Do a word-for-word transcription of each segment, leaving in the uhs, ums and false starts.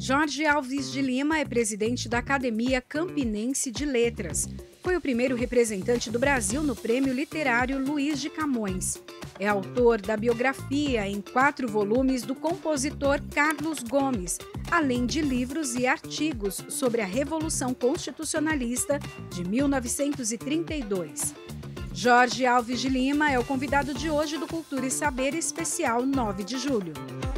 Jorge Alves de Lima é presidente da Academia Campinense de Letras. Foi o primeiro representante do Brasil no Prêmio Literário Luiz de Camões. É autor da biografia em quatro volumes do compositor Carlos Gomes, além de livros e artigos sobre a Revolução Constitucionalista de mil novecentos e trinta e dois. Jorge Alves de Lima é o convidado de hoje do Cultura e Saber especial nove de julho.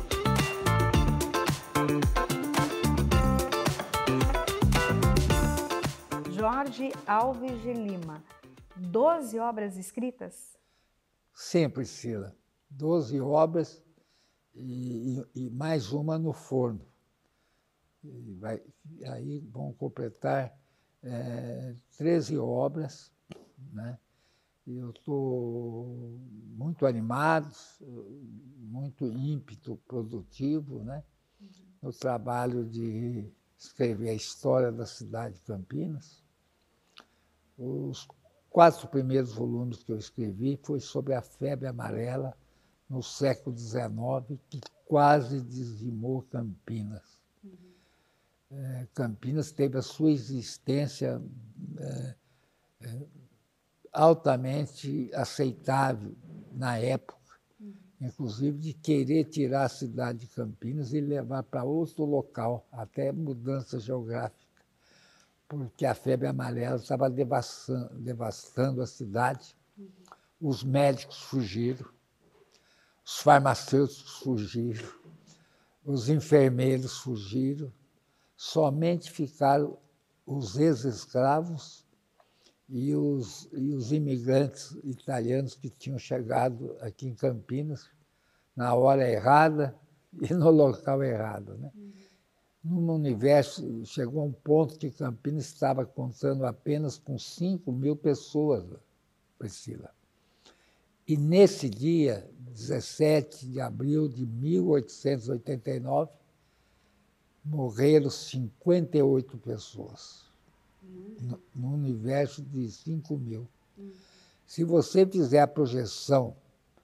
Jorge Alves de Lima, doze obras escritas? Sim, Priscila. Doze obras e, e, e mais uma no forno. E vai, aí vão completar é, treze obras, né? E eu estou muito animado, muito ímpeto produtivo, né? No trabalho de escrever a história da cidade de Campinas. Os quatro primeiros volumes que eu escrevi foi sobre a febre amarela no século dezenove, que quase dizimou Campinas. Uhum. É, Campinas teve a sua existência é, é, altamente aceitável na época, uhum. Inclusive de querer tirar a cidade de Campinas e levar para outro local, até mudança geográfica, porque a febre amarela estava devastando, devastando a cidade. Uhum. Os médicos fugiram, os farmacêuticos fugiram, os enfermeiros fugiram, somente ficaram os ex-escravos e os, e os imigrantes italianos que tinham chegado aqui em Campinas na hora errada e no local errado, né? Uhum. Num universo, chegou a um ponto que Campinas estava contando apenas com cinco mil pessoas, Priscila. E nesse dia, dezessete de abril de mil oitocentos e oitenta e nove, morreram cinquenta e oito pessoas, uhum. Num universo de cinco mil. Uhum. Se você fizer a projeção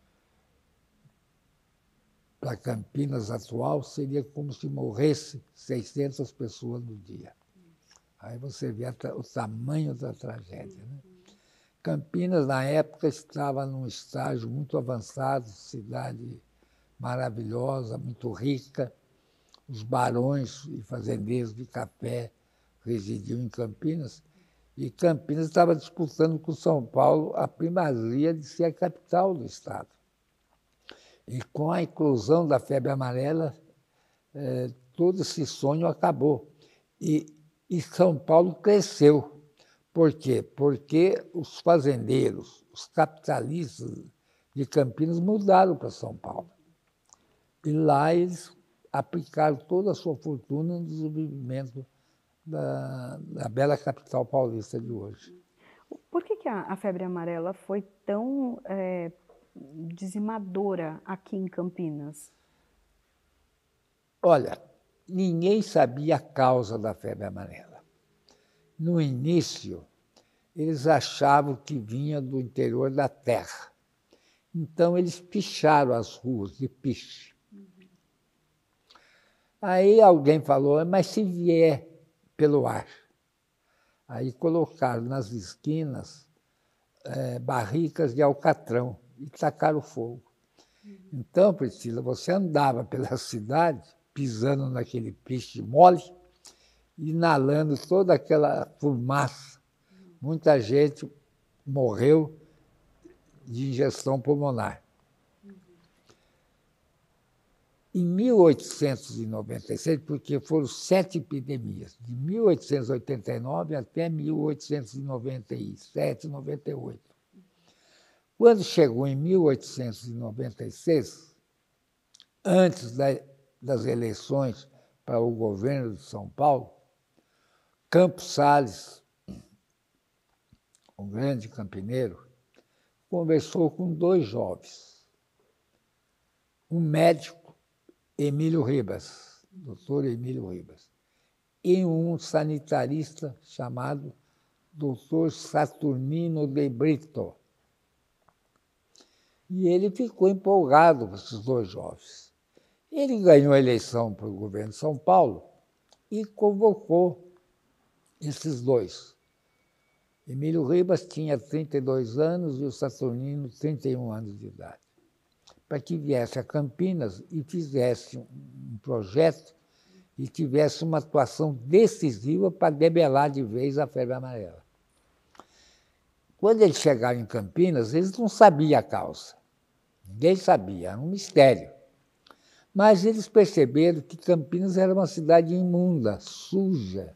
para Campinas atual, seria como se morresse seiscentas pessoas no dia. Aí você vê o tamanho da tragédia, né? Campinas, na época, estava num estágio muito avançado, cidade maravilhosa, muito rica. Os barões e fazendeiros de café residiam em Campinas, e Campinas estava disputando com São Paulo a primazia de ser a capital do estado. E com a inclusão da febre amarela, eh, todo esse sonho acabou. E, e São Paulo cresceu. Por quê? Porque os fazendeiros, os capitalistas de Campinas mudaram para São Paulo. E lá eles aplicaram toda a sua fortuna no desenvolvimento da, da bela capital paulista de hoje. Por que, que a, a febre amarela foi tão é, dizimadora aqui em Campinas? Olha, ninguém sabia a causa da febre amarela. No início, eles achavam que vinha do interior da terra. Então, eles picharam as ruas de piche. Uhum. Aí alguém falou, mas se vier pelo ar? Aí colocaram nas esquinas é, barricas de alcatrão e tacaram fogo. Uhum. Então, Priscila, você andava pela cidade, pisando naquele piche mole, inalando toda aquela fumaça. Uhum. Muita gente morreu de injeção pulmonar. Uhum. Em mil oitocentos e noventa e seis, porque foram sete epidemias, de mil oitocentos e oitenta e nove até mil oitocentos e noventa e sete, noventa e oito. Quando chegou em mil oitocentos e noventa e seis, antes da, das eleições para o governo de São Paulo, Campos Salles, um grande campineiro, conversou com dois jovens, um médico, Emílio Ribas, doutor Emílio Ribas, e um sanitarista chamado doutor Saturnino de Brito. E ele ficou empolgado com esses dois jovens. Ele ganhou a eleição para o governo de São Paulo e convocou esses dois. Emílio Ribas tinha trinta e dois anos e o Saturnino trinta e um anos de idade, para que viesse a Campinas e fizesse um projeto e tivesse uma atuação decisiva para debelar de vez a febre amarela. Quando eles chegaram em Campinas, eles não sabiam a causa. Ninguém sabia, era um mistério. Mas eles perceberam que Campinas era uma cidade imunda, suja.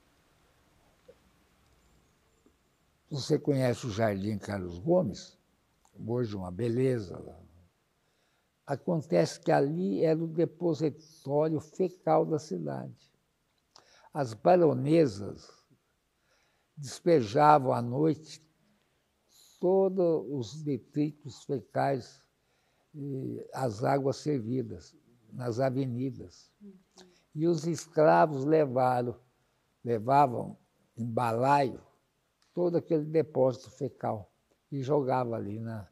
Você conhece o Jardim Carlos Gomes? Hoje uma beleza. Acontece que ali era o depositório fecal da cidade. As baronesas despejavam à noite todos os detritos fecais e as águas servidas nas avenidas. E os escravos levaram, levavam em balaio todo aquele depósito fecal e jogavam ali na...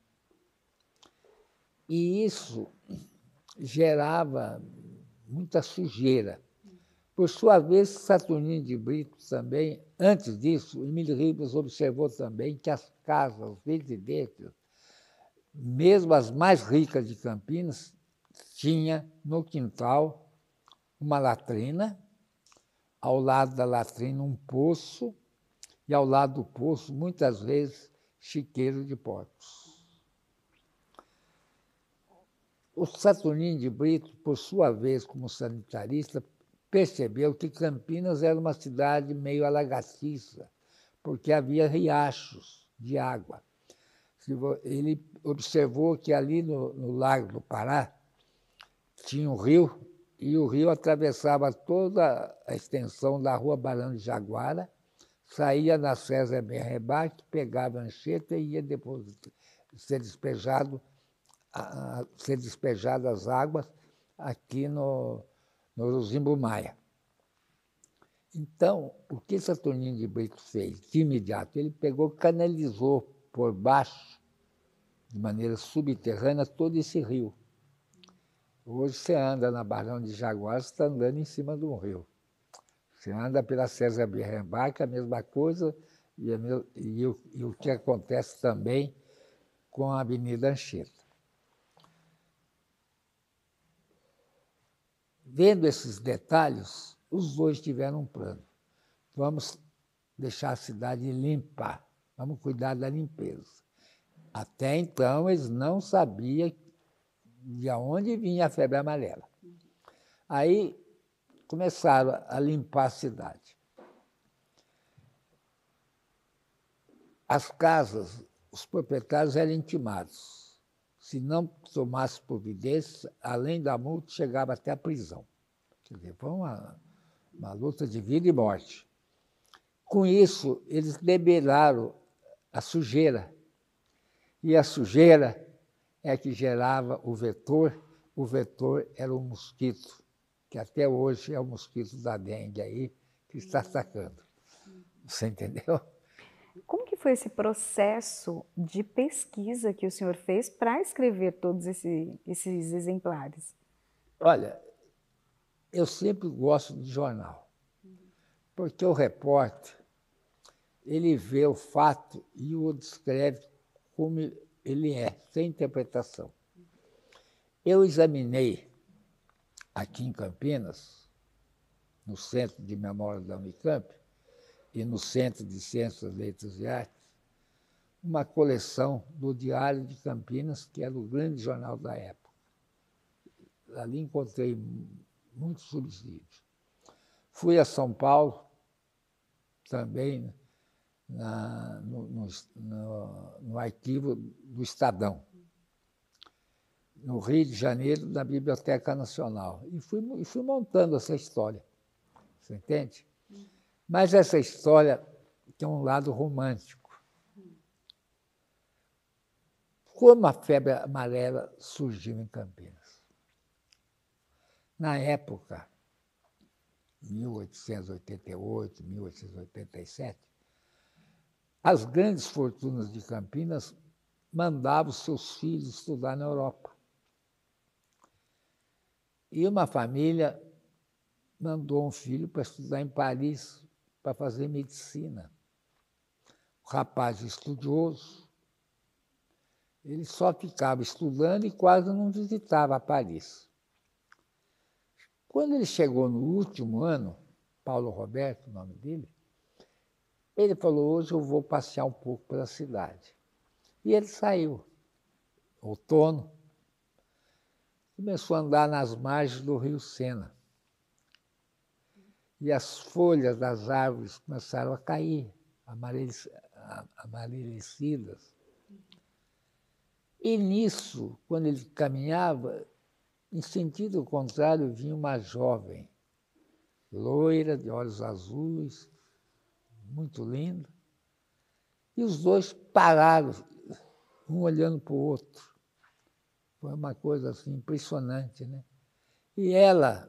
E isso gerava muita sujeira. Por sua vez, Saturnino de Brito também, antes disso, Emílio Ribas observou também que as casas residências, mesmo as mais ricas de Campinas, tinha no quintal uma latrina, ao lado da latrina um poço, e ao lado do poço, muitas vezes, chiqueiro de porcos. O Saturnino de Brito, por sua vez, como sanitarista, percebeu que Campinas era uma cidade meio alagaciça, porque havia riachos de água. Ele observou que ali no, no Lago do Pará tinha um rio, e o rio atravessava toda a extensão da Rua Barão de Jaguara, saía na César Ben Rebate, pegava a ancheta e ia depois ser despejado, a, a, ser despejado as águas aqui no, no Zimbo Maia. Então, o que Saturnino de Brito fez? De imediato, ele pegou, canalizou por baixo, de maneira subterrânea, todo esse rio. Hoje você anda na Barão de Jaguar, você está andando em cima de um rio. Você anda pela César Birrenbach, a mesma coisa, e, a me... e, o... e o que acontece também com a Avenida Anchieta. Vendo esses detalhes, os dois tiveram um plano. Vamos deixar a cidade limpa, vamos cuidar da limpeza. Até então, eles não sabiam de onde vinha a febre amarela. Aí começaram a limpar a cidade. As casas, os proprietários eram intimados. Se não tomasse providência, além da multa, chegava até a prisão. Quer dizer, foi uma, uma luta de vida e morte. Com isso, eles debelaram a sujeira. E a sujeira é que gerava o vetor. O vetor era o mosquito, que até hoje é o mosquito da dengue aí, que está atacando. Você entendeu? Como que foi esse processo de pesquisa que o senhor fez para escrever todos esse, esses exemplares? Olha, eu sempre gosto de jornal, porque o repórter, ele vê o fato e o descreve como ele é, sem interpretação. Eu examinei aqui em Campinas, no Centro de Memória da Unicamp, e no Centro de Ciências, Letras e Artes, uma coleção do Diário de Campinas, que era o grande jornal da época. Ali encontrei muitos subsídios. Fui a São Paulo, também na, no, no, no, no arquivo do Estadão. No Rio de Janeiro, na Biblioteca Nacional. E fui, e fui montando essa história. Você entende? Mas essa história tem um lado romântico. Como a febre amarela surgiu em Campinas? Na época, mil oitocentos e oitenta e oito, mil oitocentos e oitenta e sete, as grandes fortunas de Campinas mandavam seus filhos estudar na Europa. E uma família mandou um filho para estudar em Paris, para fazer medicina. O rapaz estudioso, ele só ficava estudando e quase não visitava Paris. Quando ele chegou no último ano, Paulo Roberto, o nome dele, ele falou, hoje eu vou passear um pouco pela cidade. E ele saiu, outono, começou a andar nas margens do rio Sena. E as folhas das árvores começaram a cair, amarelecidas. E nisso, quando ele caminhava, em sentido contrário, vinha uma jovem, loira, de olhos azuis, muito linda, e os dois pararam, um olhando para o outro. Foi uma coisa assim impressionante, né? E ela,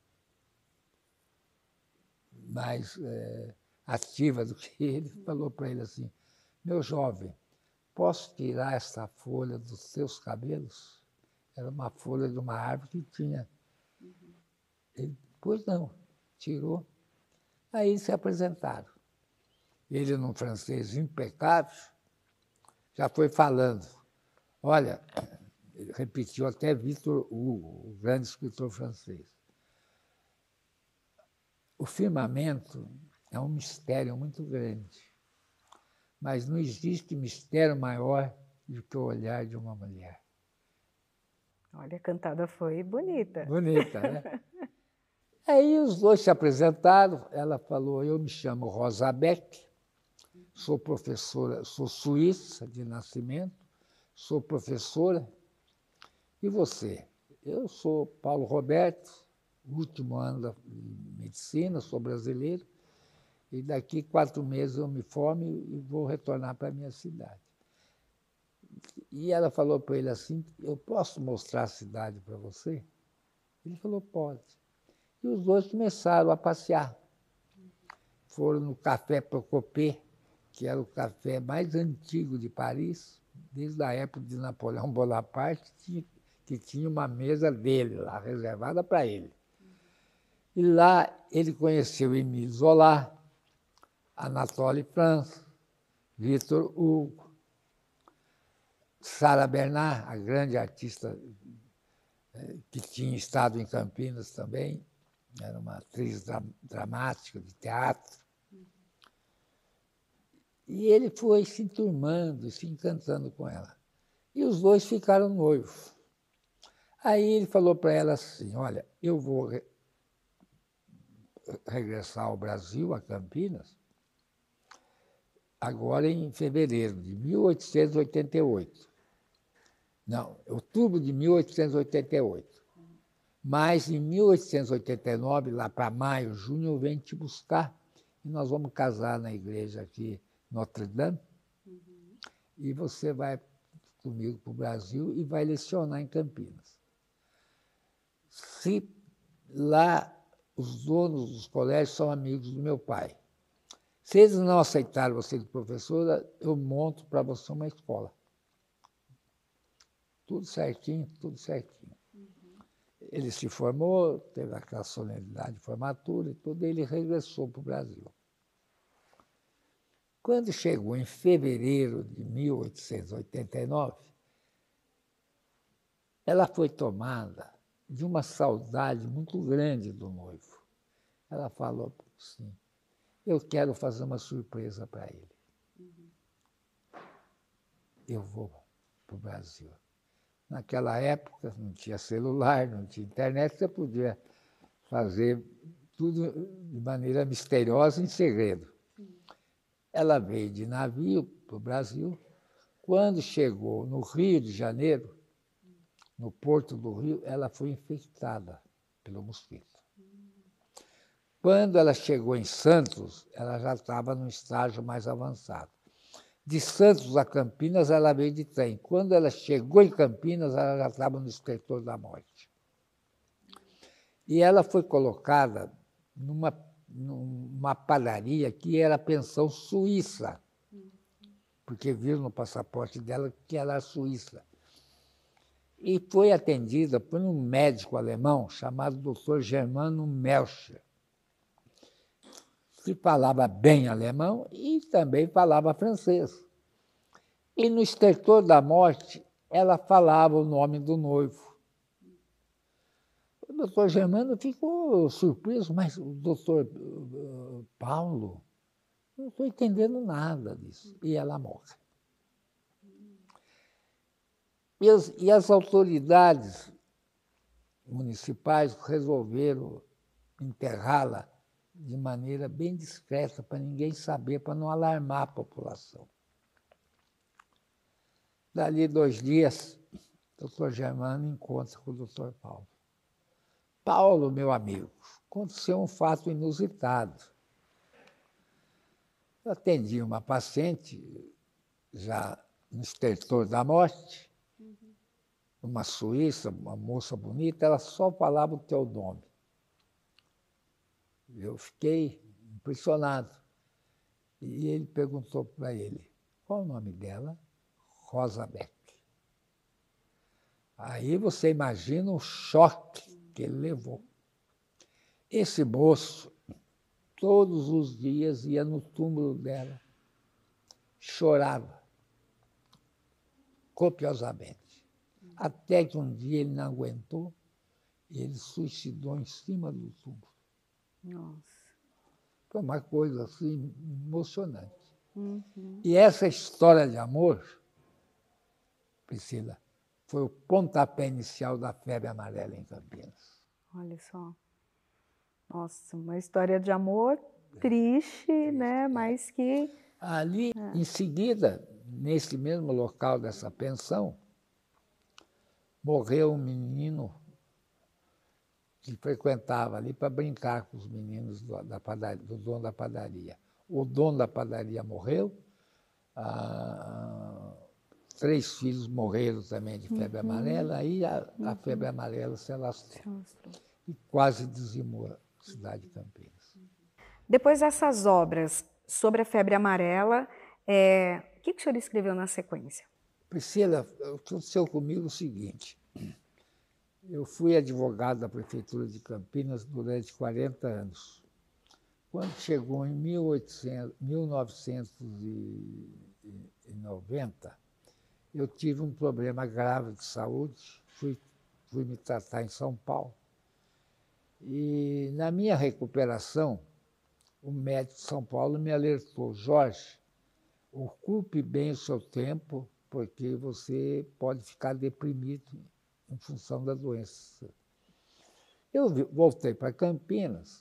mais é, ativa do que ele, falou para ele assim, meu jovem, posso tirar essa folha dos seus cabelos? Era uma folha de uma árvore que tinha. Ele, pois não, tirou. Aí se apresentaram. Ele, num francês impecável, já foi falando. Olha, ele repetiu até Victor Hugo, o grande escritor francês. O firmamento é um mistério muito grande, mas não existe mistério maior do que o olhar de uma mulher. Olha, a cantada foi bonita. Bonita, né? Aí os dois se apresentaram, ela falou, eu me chamo Rosa Beck, sou professora, sou suíça de nascimento, sou professora. E você? Eu sou Paulo Roberto, último ano de medicina, sou brasileiro, e daqui quatro meses eu me formo e vou retornar para a minha cidade. E ela falou para ele assim, eu posso mostrar a cidade para você? Ele falou, pode. E os dois começaram a passear. Foram no Café Procopé, que era o café mais antigo de Paris, desde a época de Napoleão Bonaparte, que tinha uma mesa dele lá, reservada para ele. E lá ele conheceu Émile Zola, Anatole France, Victor Hugo, Sarah Bernard, a grande artista que tinha estado em Campinas também, era uma atriz dramática de teatro. E ele foi se enturmando, se encantando com ela. E os dois ficaram noivos. Aí ele falou para ela assim, olha, eu vou re regressar ao Brasil, a Campinas, agora em fevereiro de mil oitocentos e oitenta e oito. Não, outubro de mil oitocentos e oitenta e oito. Mas em mil oitocentos e oitenta e nove, lá para maio, junho, eu venho te buscar e nós vamos casar na igreja aqui, Notre Dame, uhum. E você vai comigo para o Brasil e vai lecionar em Campinas. Se lá os donos dos colégios são amigos do meu pai, se eles não aceitarem você de professora, eu monto para você uma escola. Tudo certinho, tudo certinho. Uhum. Ele se formou, teve aquela solenidade de formatura e tudo, e ele regressou para o Brasil. Quando chegou em fevereiro de mil oitocentos e oitenta e nove, ela foi tomada de uma saudade muito grande do noivo. Ela falou assim, eu quero fazer uma surpresa para ele. Uhum. Eu vou para o Brasil. Naquela época não tinha celular, não tinha internet, você podia fazer tudo de maneira misteriosa, em segredo. Ela veio de navio para o Brasil. Quando chegou no Rio de Janeiro, no Porto do Rio, ela foi infectada pelo mosquito. Quando ela chegou em Santos, ela já estava num estágio mais avançado. De Santos a Campinas, ela veio de trem. Quando ela chegou em Campinas, ela já estava no escritor da morte. E ela foi colocada numa numa padaria que era a pensão suíça, porque viram no passaporte dela que ela era suíça. E foi atendida por um médico alemão chamado doutor Germano Melcher. que falava bem alemão e também falava francês. E no Estertor da Morte, ela falava o nome do noivo. O doutor Germano ficou surpreso, mas o doutor Paulo, não estou entendendo nada disso. E ela morre. E as, e as autoridades municipais resolveram enterrá-la de maneira bem discreta, para ninguém saber, para não alarmar a população. Dali dois dias, o doutor Germano encontra com o doutor Paulo. Paulo, meu amigo, aconteceu um fato inusitado. Eu atendi uma paciente, já no Estertor da Morte, uma suíça, uma moça bonita, ela só falava o teu nome. Eu fiquei impressionado. E ele perguntou para ele, qual o nome dela? Rosa Beck. Aí você imagina o choque que ele levou. Esse moço, todos os dias, ia no túmulo dela, chorava copiosamente. Até que um dia ele não aguentou e ele suicidou em cima do túmulo. Nossa. Foi uma coisa assim emocionante. Uhum. E essa história de amor, Priscila, foi o pontapé inicial da febre amarela em Campinas. Olha só. Nossa, uma história de amor triste, é, né? Mas que... Ali, é. Em seguida, nesse mesmo local dessa pensão, morreu um menino que frequentava ali para brincar com os meninos do, da padaria, do dono da padaria. O dono da padaria morreu, ah, três filhos morreram também de febre uhum. amarela, aí a, uhum. a febre amarela se alastrou e quase dizimou a cidade de Campinas. Depois dessas obras sobre a febre amarela, é, o que, que o senhor escreveu na sequência? Priscila, aconteceu comigo o seguinte, eu fui advogado da Prefeitura de Campinas durante quarenta anos. Quando chegou em mil novecentos e noventa, eu tive um problema grave de saúde, fui, fui me tratar em São Paulo. E na minha recuperação, o médico de São Paulo me alertou, Jorge, ocupe bem o seu tempo, porque você pode ficar deprimido em função da doença. Eu voltei para Campinas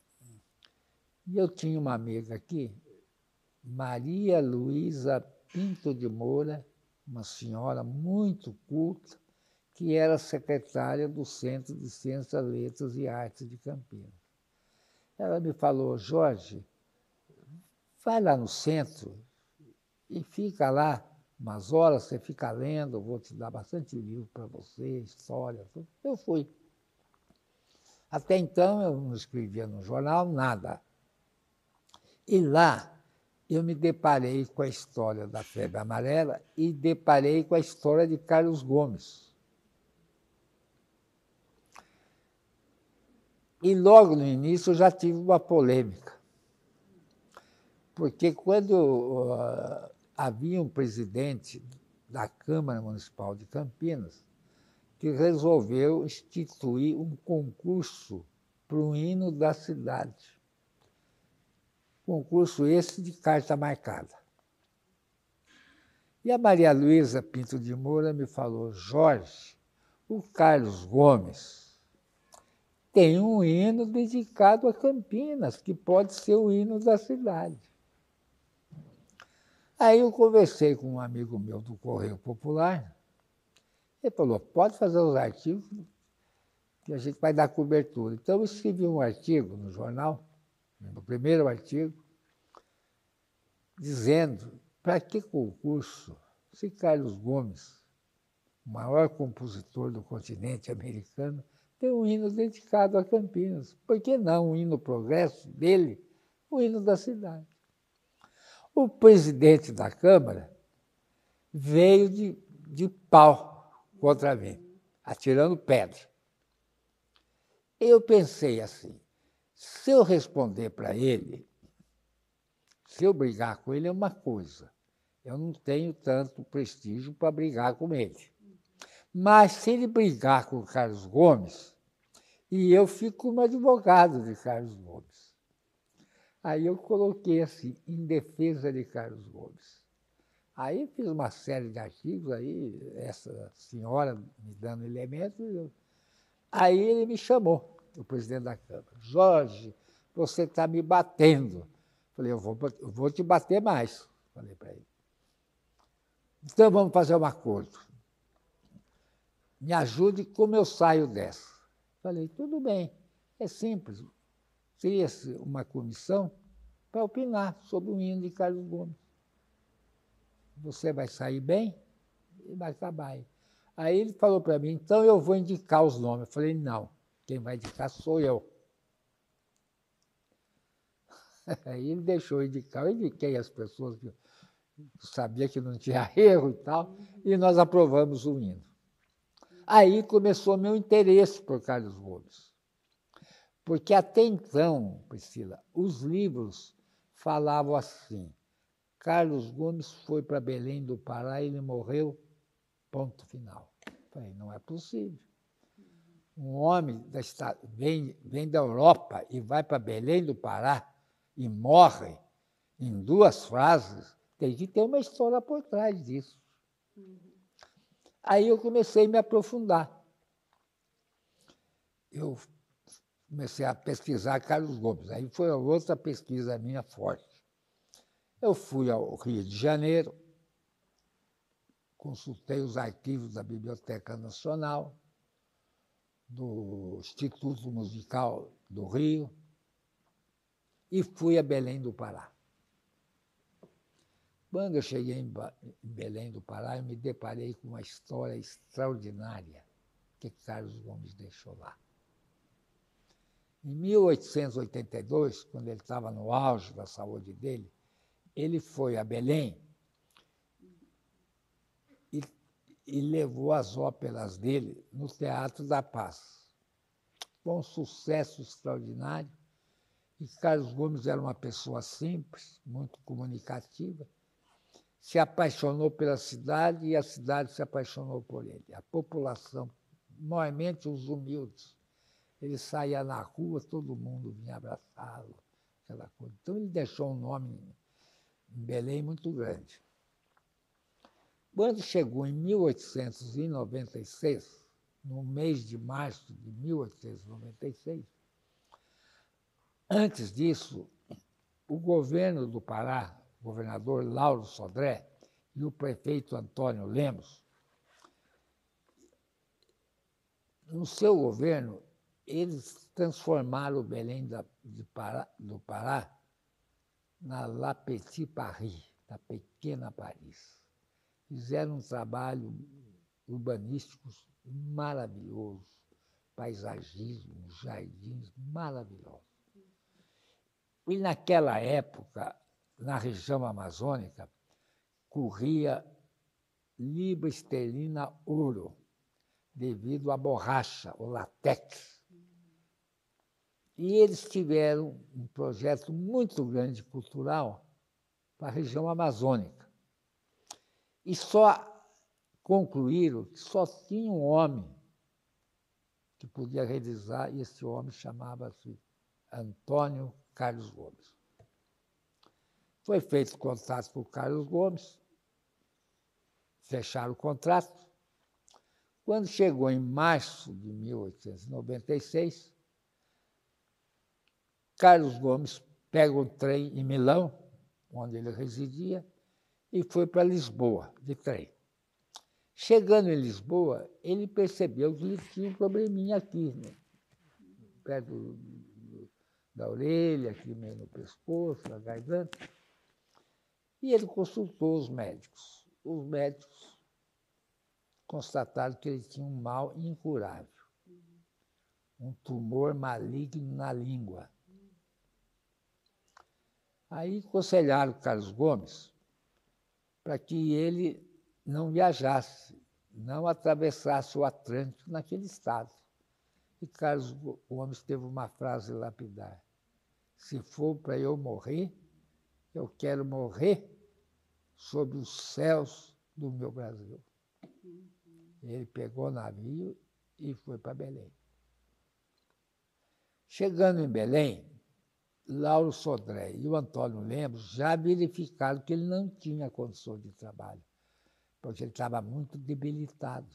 e eu tinha uma amiga aqui, Maria Luísa Pinto de Moura, uma senhora muito culta, que era secretária do Centro de Ciências, Letras e Artes de Campinas. Ela me falou, Jorge, vai lá no centro e fica lá umas horas, você fica lendo, eu vou te dar bastante livro para você, história. Tudo. Eu fui. Até então eu não escrevia no jornal nada. E lá eu me deparei com a história da febre amarela e deparei com a história de Carlos Gomes. E logo no início eu já tive uma polêmica. Porque quando uh, havia um presidente da Câmara Municipal de Campinas que resolveu instituir um concurso para o hino da cidade. Concurso esse de carta marcada. E a Maria Luísa Pinto de Moura me falou, Jorge, o Carlos Gomes tem um hino dedicado a Campinas, que pode ser o hino da cidade. Aí eu conversei com um amigo meu do Correio Popular, ele falou, pode fazer os artigos que a gente vai dar cobertura. Então eu escrevi um artigo no jornal, no primeiro artigo, dizendo para que concurso, se Carlos Gomes, o maior compositor do continente americano, tem um hino dedicado a Campinas. Por que não o hino Progresso dele, o hino da cidade? O presidente da Câmara veio de, de pau contra mim, atirando pedra. Eu pensei assim, se eu responder para ele, se eu brigar com ele é uma coisa. Eu não tenho tanto prestígio para brigar com ele. Mas se ele brigar com o Carlos Gomes, e eu fico como advogado de Carlos Gomes. Aí eu coloquei assim, em defesa de Carlos Gomes. Aí fiz uma série de artigos, aí essa senhora me dando elementos. Eu... Aí ele me chamou, o presidente da Câmara. Jorge, você está me batendo. Falei, eu vou, eu vou te bater mais. Falei para ele. Então vamos fazer um acordo. Me ajude como eu saio dessa. Falei, tudo bem, é simples. Cria-se uma comissão para opinar sobre o hino de Carlos Gomes. Você vai sair bem e vai acabar aí. Aí ele falou para mim, então eu vou indicar os nomes. Eu falei, não, quem vai indicar sou eu. Aí ele deixou eu indicar, eu indiquei as pessoas que sabia que não tinha erro e tal, e nós aprovamos o hino. Aí começou meu interesse por Carlos Gomes. Porque até então, Priscila, os livros falavam assim, Carlos Gomes foi para Belém do Pará e ele morreu, ponto final. Falei, não é possível. Um homem da, vem, vem da Europa e vai para Belém do Pará e morre em duas frases, tem que ter uma história por trás disso. Uhum. Aí eu comecei a me aprofundar. Eu comecei a pesquisar Carlos Gomes. Aí foi outra pesquisa minha forte. Eu fui ao Rio de Janeiro, consultei os arquivos da Biblioteca Nacional, do Instituto Musical do Rio, e fui a Belém do Pará. Quando eu cheguei em Belém do Pará, eu me deparei com uma história extraordinária que Carlos Gomes deixou lá. Em mil oitocentos e oitenta e dois, quando ele estava no auge da saúde dele, ele foi a Belém e, e levou as óperas dele no Teatro da Paz. Foi um sucesso extraordinário. E Carlos Gomes era uma pessoa simples, muito comunicativa, se apaixonou pela cidade e a cidade se apaixonou por ele. A população, normalmente os humildes, ele saía na rua, todo mundo vinha abraçá-lo, aquela coisa. Então ele deixou um nome em Belém muito grande. Quando chegou em mil oitocentos e noventa e seis, no mês de março de mil oitocentos e noventa e seis, antes disso, o governo do Pará, o governador Lauro Sodré e o prefeito Antônio Lemos, no seu governo, eles transformaram o Belém da, de Pará, do Pará na La Petite Paris, na Pequena Paris. Fizeram um trabalho urbanístico maravilhoso, paisagismo, jardins maravilhosos. E naquela época, na região amazônica, corria libra esterlina ouro, devido à borracha, o látex. E eles tiveram um projeto muito grande cultural para a região amazônica. E só concluíram que só tinha um homem que podia realizar, e esse homem chamava-se Antônio Carlos Gomes. Foi feito o contrato com o Carlos Gomes, fecharam o contrato. Quando chegou em março de mil oitocentos e noventa e seis, Carlos Gomes pega um trem em Milão, onde ele residia, e foi para Lisboa, de trem. Chegando em Lisboa, ele percebeu que ele tinha um probleminha aqui, né? Perto do, do, da orelha, aqui meio no pescoço, na garganta. E ele consultou os médicos. Os médicos constataram que ele tinha um mal incurável, um tumor maligno na língua. Aí aconselharam Carlos Gomes para que ele não viajasse, não atravessasse o Atlântico naquele estado. E Carlos Gomes teve uma frase lapidar: se for para eu morrer, eu quero morrer sob os céus do meu Brasil. Uhum. Ele pegou o navio e foi para Belém. Chegando em Belém, Lauro Sodré e o Antônio Lemos já verificaram que ele não tinha condições de trabalho, porque ele estava muito debilitado.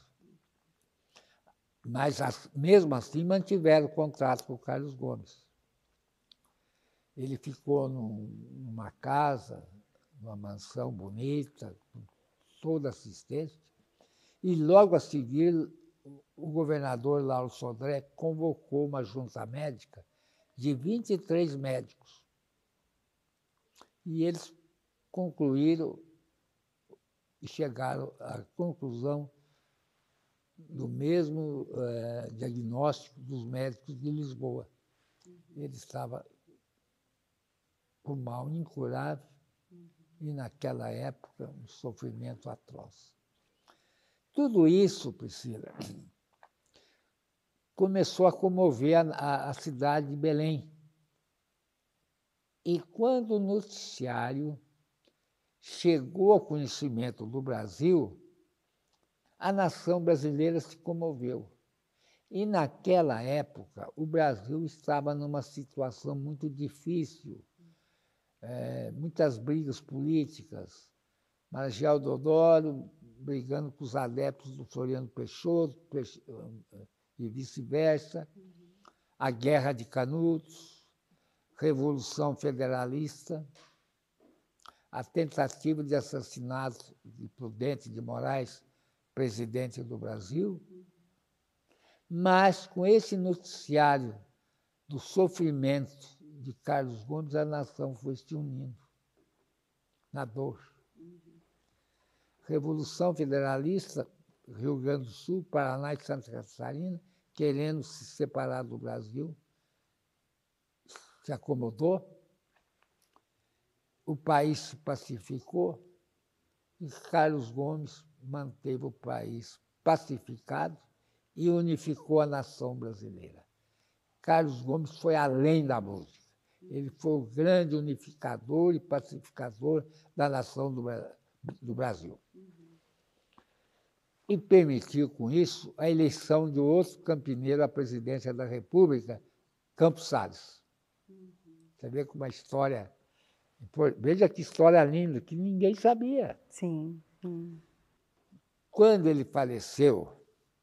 Mas, mesmo assim, mantiveram o contrato com o Carlos Gomes. Ele ficou num, numa casa, numa mansão bonita, com toda assistência, e logo a seguir o governador Lauro Sodré convocou uma junta médica de vinte e três médicos. E eles concluíram e chegaram à conclusão do mesmo eh, diagnóstico dos médicos de Lisboa. Ele estava com mal incurável e, naquela época, um sofrimento atroz. Tudo isso, Priscila, começou a comover a, a, a cidade de Belém. E quando o noticiário chegou ao conhecimento do Brasil, a nação brasileira se comoveu. E, naquela época, o Brasil estava numa situação muito difícil, é, muitas brigas políticas, Marechal Deodoro brigando com os adeptos do Floriano Peixoto e vice-versa, a Guerra de Canudos, Revolução Federalista, a tentativa de assassinato de Prudente de Moraes, presidente do Brasil. Mas, com esse noticiário do sofrimento de Carlos Gomes, a nação foi se unindo na dor. Revolução Federalista, Rio Grande do Sul, Paraná e Santa Catarina, querendo se separar do Brasil, se acomodou, o país se pacificou e Carlos Gomes manteve o país pacificado e unificou a nação brasileira. Carlos Gomes foi além da música. Ele foi o grande unificador e pacificador da nação do, do Brasil. E permitiu, com isso, a eleição de outro campineiro à presidência da República, Campos Salles. Você vê como a história... Veja que história linda, que ninguém sabia. Sim. Hum. Quando ele faleceu,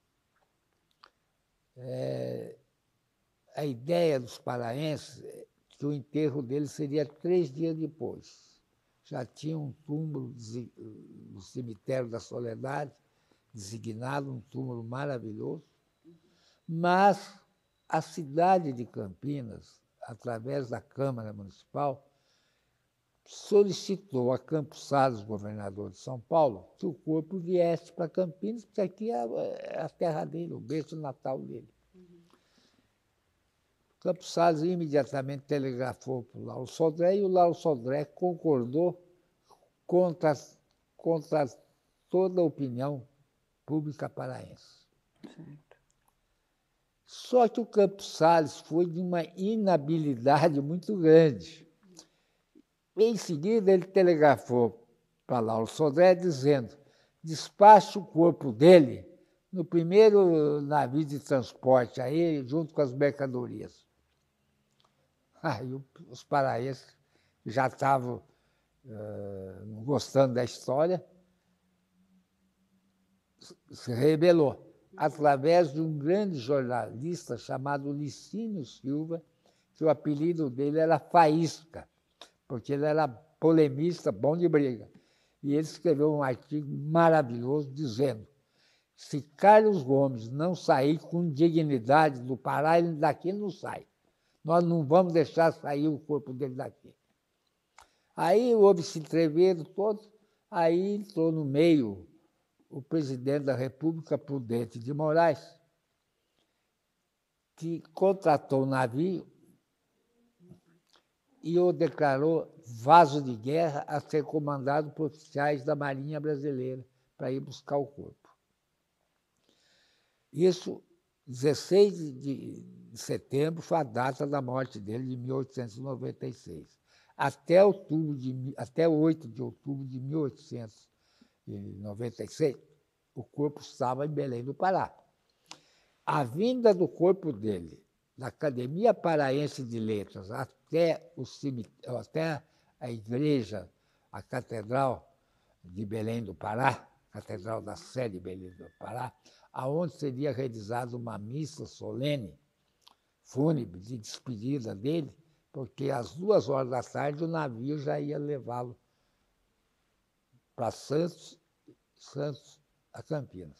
é, a ideia dos paraenses é que o enterro dele seria três dias depois. Já tinha um túmulo no cemitério da Soledade, designado, um túmulo maravilhoso, mas a cidade de Campinas, através da Câmara Municipal, solicitou a Campos Salles, governador de São Paulo, que o corpo viesse para Campinas, porque aqui é a terra dele, o berço natal dele. Uhum. Campos Salles imediatamente telegrafou para o Lauro Sodré e o Lauro Sodré concordou contra, contra toda a opinião pública paraense. Certo. Só que o Campos Salles foi de uma inabilidade muito grande. Em seguida, ele telegrafou para Lauro Sodré dizendo: despache o corpo dele no primeiro navio de transporte, aí, junto com as mercadorias. Aí os paraenses já estavam uh, gostando da história, se rebelou, através de um grande jornalista chamado Licínio Silva, que o apelido dele era Faísca, porque ele era polemista, bom de briga. E ele escreveu um artigo maravilhoso dizendo: se Carlos Gomes não sair com dignidade do Pará, ele daqui não sai. Nós não vamos deixar sair o corpo dele daqui. Aí houve esse entreveiro todo, aí entrou no meio o presidente da República, Prudente de Moraes, que contratou o navio e o declarou vaso de guerra a ser comandado por oficiais da Marinha Brasileira para ir buscar o corpo. Isso, dezesseis de setembro, foi a data da morte dele, de mil oitocentos e noventa e seis. Até, outubro de, até oito de outubro de mil oitocentos e noventa e seis, o corpo estava em Belém do Pará. A vinda do corpo dele, da Academia Paraense de Letras, até, o cemitério, até a igreja, a Catedral de Belém do Pará, Catedral da Sé de Belém do Pará, aonde seria realizada uma missa solene, fúnebre, de despedida dele, porque às duas horas da tarde o navio já ia levá-lo para Santos, Santos a Campinas.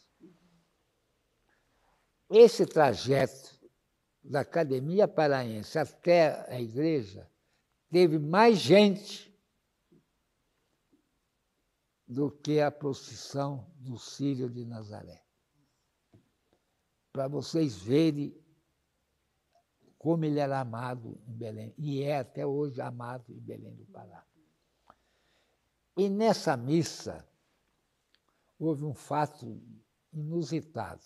Esse trajeto da Academia Paraense até a igreja teve mais gente do que a procissão do Círio de Nazaré. Para vocês verem como ele era amado em Belém, e é até hoje amado em Belém do Pará. E nessa missa houve um fato inusitado.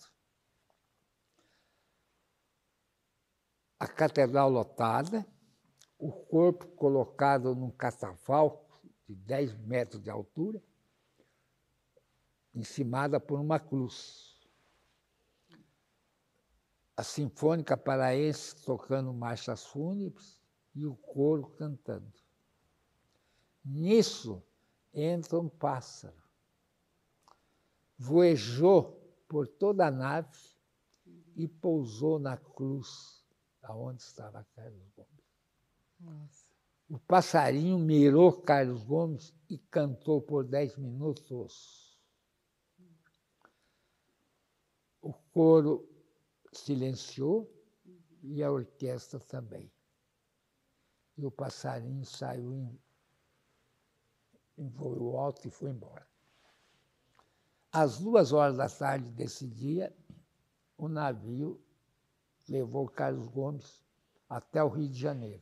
A catedral lotada, o corpo colocado num catafalco de dez metros de altura, encimada por uma cruz. A Sinfônica Paraense tocando marchas fúnebres e o coro cantando. Nisso entra um pássaro. Voejou por toda a nave e pousou na cruz, aonde estava Carlos Gomes. Nossa. O passarinho mirou Carlos Gomes e cantou por dez minutos. O coro silenciou e a orquestra também. E o passarinho saiu em, em voo alto e foi embora. Às duas horas da tarde desse dia, o navio levou Carlos Gomes até o Rio de Janeiro.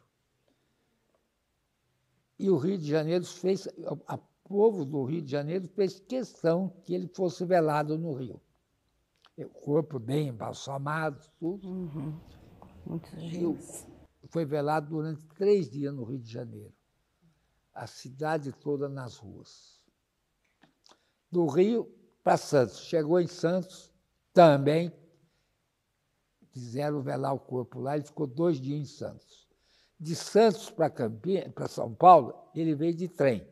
E o Rio de Janeiro fez, o povo do Rio de Janeiro fez questão que ele fosse velado no Rio. O corpo bem embalsamado, tudo. Uhum. Muitos dias. Foi velado durante três dias no Rio de Janeiro. A cidade toda nas ruas. Do Rio para Santos. Chegou em Santos, também quiseram velar o corpo lá, ele ficou dois dias em Santos. De Santos para Campinas, para São Paulo, ele veio de trem.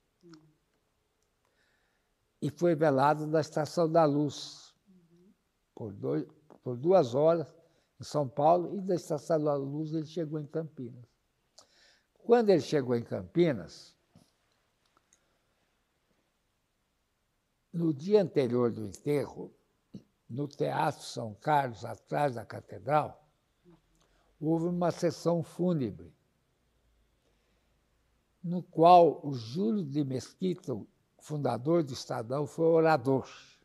E foi velado na Estação da Luz. Por, dois, por duas horas em São Paulo, e da Estação da Luz ele chegou em Campinas. Quando ele chegou em Campinas, no dia anterior do enterro, no Teatro São Carlos, atrás da Catedral, houve uma sessão fúnebre, no qual o Júlio de Mesquita, o fundador do Estadão, foi orador.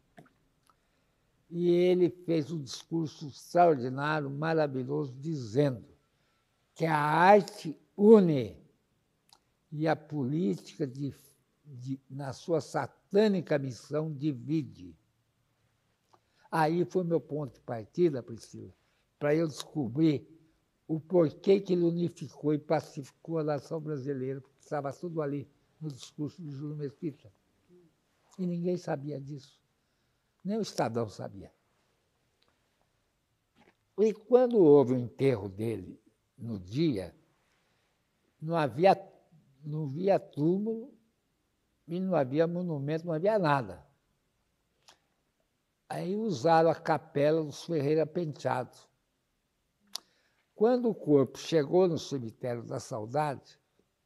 E ele fez um discurso extraordinário, maravilhoso, dizendo que a arte une e a política, de, de, na sua satânica missão, divide. Aí foi meu ponto de partida, Priscila, para eu descobrir o porquê que ele unificou e pacificou a nação brasileira, porque estava tudo ali no discurso de Júlio Mesquita. E ninguém sabia disso. Nem o Estadão sabia. E quando houve o enterro dele, no dia, não havia, não havia túmulo e não havia monumento, não havia nada. Aí usaram a capela dos Ferreira Penteado. Quando o corpo chegou no cemitério da Saudade,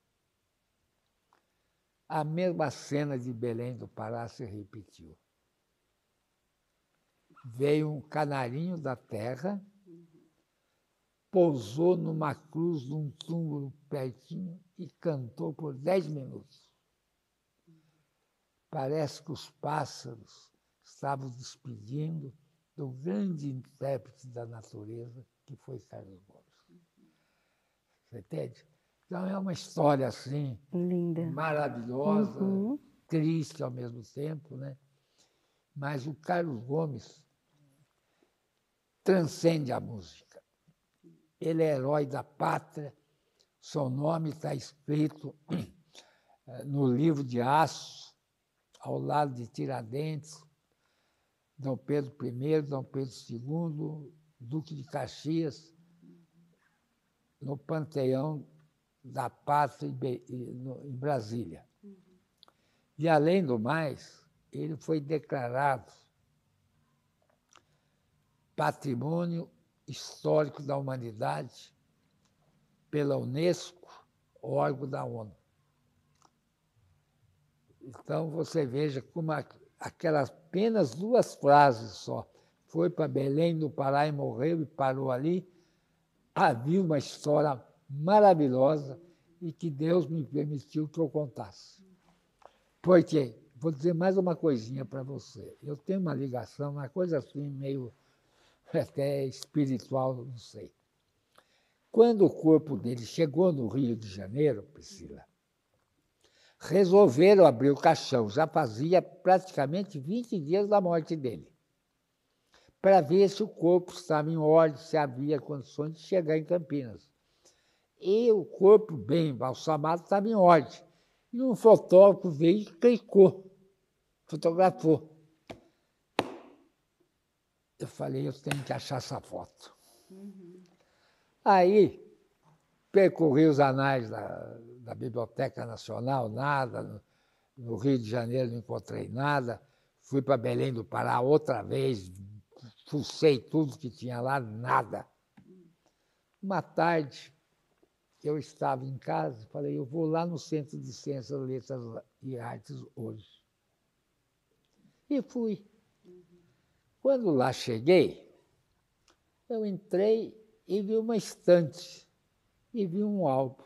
a mesma cena de Belém do Pará se repetiu. Veio um canarinho da terra, pousou numa cruz de um túmulo pertinho e cantou por dez minutos. Parece que os pássaros estavam despedindo do grande intérprete da natureza, que foi Carlos Gomes. Você entende? Então é uma história assim, linda, maravilhosa, uhum. triste ao mesmo tempo, né? Mas o Carlos Gomes transcende a música. Ele é herói da pátria, Seu nome está escrito no livro de aço, ao lado de Tiradentes, Dom Pedro I, Dom Pedro segundo, Duque de Caxias, no Panteão da Pátria em Brasília. Uhum. E, além do mais, ele foi declarado Patrimônio Histórico da Humanidade pela Unesco, órgão da ONU. Então, você veja como aquelas apenas duas frases só. Foi para Belém do Pará e morreu e parou ali. Havia uma história maravilhosa e que Deus me permitiu que eu contasse. Porque, vou dizer mais uma coisinha para você. Eu tenho uma ligação, uma coisa assim, meio até espiritual, não sei. Quando o corpo dele chegou no Rio de Janeiro, Priscila, resolveram abrir o caixão. Já fazia praticamente vinte dias da morte dele, para ver se o corpo estava em ordem, se havia condições de chegar em Campinas. E o corpo bem embalsamado estava em ordem. E um fotógrafo veio e clicou, fotografou. Eu falei, eu tenho que achar essa foto. Uhum. Aí, percorri os anais da, da Biblioteca Nacional, nada. No, no Rio de Janeiro não encontrei nada. Fui para Belém do Pará outra vez, fucei tudo que tinha lá, nada. Uma tarde, eu estava em casa, falei, eu vou lá no Centro de Ciências, Letras e Artes hoje. E fui. Quando lá cheguei, eu entrei e vi uma estante e vi um álbum.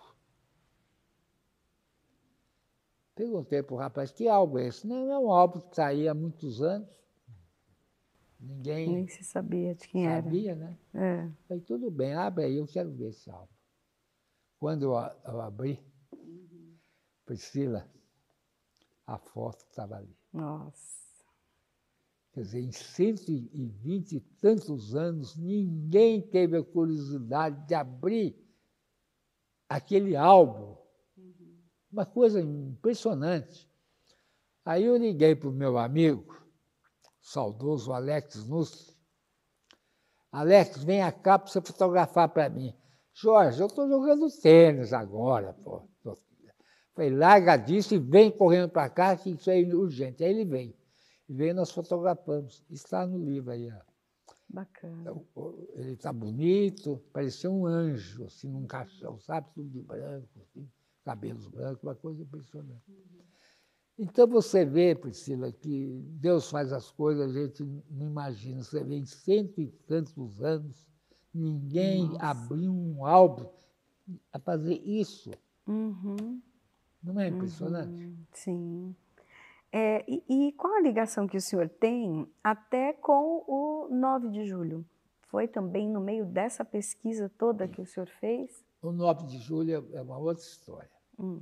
Perguntei para o rapaz, que álbum é esse? Não, é um álbum que está aí há muitos anos. Ninguém Nem se sabia de quem sabia, era. né? É. Falei, tudo bem, abre aí, eu quero ver esse álbum. Quando eu, eu abri, Priscila, a foto estava ali. Nossa. Quer dizer, em cento e vinte e tantos anos, ninguém teve a curiosidade de abrir aquele álbum. Uhum. Uma coisa impressionante. Aí eu liguei para o meu amigo, saudoso Alex Nussli. Alex, vem cá para você fotografar para mim. Jorge, eu estou jogando tênis agora, pô. Falei, larga disso e vem correndo para cá, que isso é urgente. Aí ele veio. E veio, nós fotografamos. Está no livro aí. Ó. Bacana. Ele está bonito, parecia um anjo, assim, num caixão, sabe? Tudo de branco, assim, cabelos brancos, uma coisa impressionante. Uhum. Então você vê, Priscila, que Deus faz as coisas, a gente não imagina. Você vê em cento e tantos anos, ninguém Nossa. abriu um álbum a fazer isso. Uhum. Não é impressionante? Uhum. Sim. É, e, e qual a ligação que o senhor tem até com o nove de julho? Foi também no meio dessa pesquisa toda que o senhor fez? O nove de julho é uma outra história. Hum.